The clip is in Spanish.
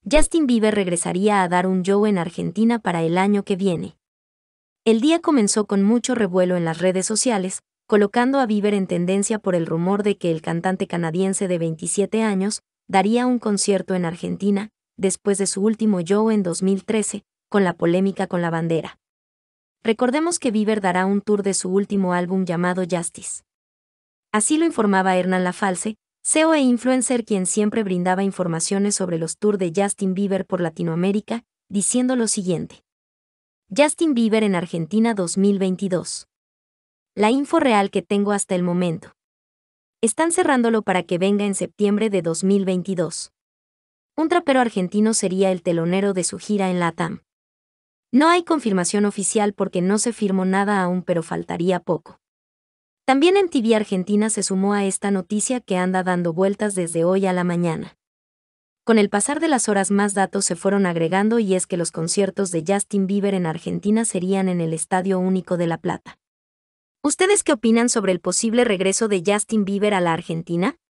Justin Bieber regresaría a dar un show en Argentina para el año que viene. El día comenzó con mucho revuelo en las redes sociales, colocando a Bieber en tendencia por el rumor de que el cantante canadiense de 27 años daría un concierto en Argentina, después de su último show en 2013, con la polémica con la bandera. Recordemos que Bieber dará un tour de su último álbum llamado Justice. Así lo informaba Hernán Lafalce, CEO e influencer quien siempre brindaba informaciones sobre los tours de Justin Bieber por Latinoamérica, diciendo lo siguiente. Justin Bieber en Argentina 2022. La info real que tengo hasta el momento. Están cerrándolo para que venga en septiembre de 2022. Un trapero argentino sería el telonero de su gira en LATAM. No hay confirmación oficial porque no se firmó nada aún, pero faltaría poco. También MTV Argentina se sumó a esta noticia que anda dando vueltas desde hoy a la mañana. Con el pasar de las horas más datos se fueron agregando y es que los conciertos de Justin Bieber en Argentina serían en el Estadio Único de La Plata. ¿Ustedes qué opinan sobre el posible regreso de Justin Bieber a la Argentina?